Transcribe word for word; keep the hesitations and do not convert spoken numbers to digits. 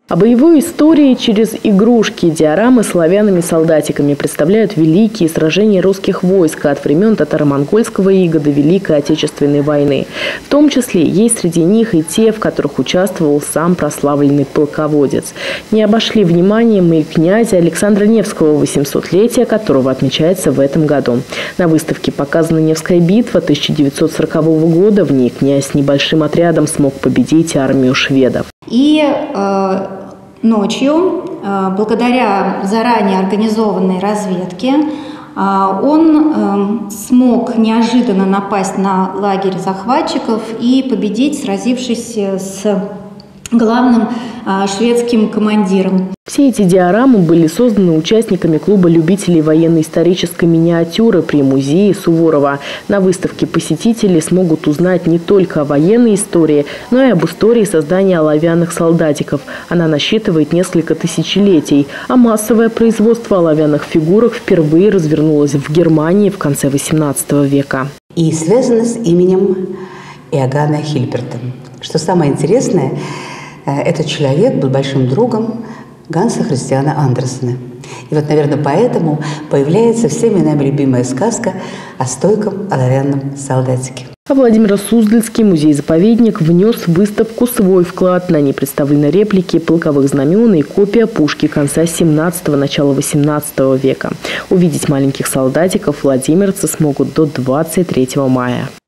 О боевой истории через игрушки диорамы с оловянными-солдатиками представляют великие сражения русских войск от времен татаро-монгольского ига до Великой Отечественной войны. В том числе есть среди них и те, в которых участвовал сам прославленный полководец. Не обошли вниманием и князя Александра Невского, восьмисотлетие которого отмечается в этом году. На выставке показана Невская битва тысяча девятьсот сорокового года. В ней князь с небольшим отрядом смог победить армию шведов. И э, ночью, э, благодаря заранее организованной разведке, э, он э, смог неожиданно напасть на лагерь захватчиков и победить, сразившись с главным э, шведским командиром. Все эти диорамы были созданы участниками клуба любителей военно-исторической миниатюры при музее Суворова. На выставке посетители смогут узнать не только о военной истории, но и об истории создания оловянных солдатиков. Она насчитывает несколько тысячелетий, а массовое производство оловянных фигурок впервые развернулось в Германии в конце восемнадцатого века. И связано с именем Иоганна Хильперта. Что самое интересное, этот человек был большим другом Ганса Христиана Андерсена. И вот, наверное, поэтому появляется всеми нами любимая сказка о стойком оловянном солдатике. А Владимиро-Суздальский музей-заповедник внес в выставку свой вклад. На ней представлены реплики полковых знамен и копия пушки конца семнадцатого – начала восемнадцатого века. Увидеть маленьких солдатиков владимирцы смогут до двадцать третьего мая.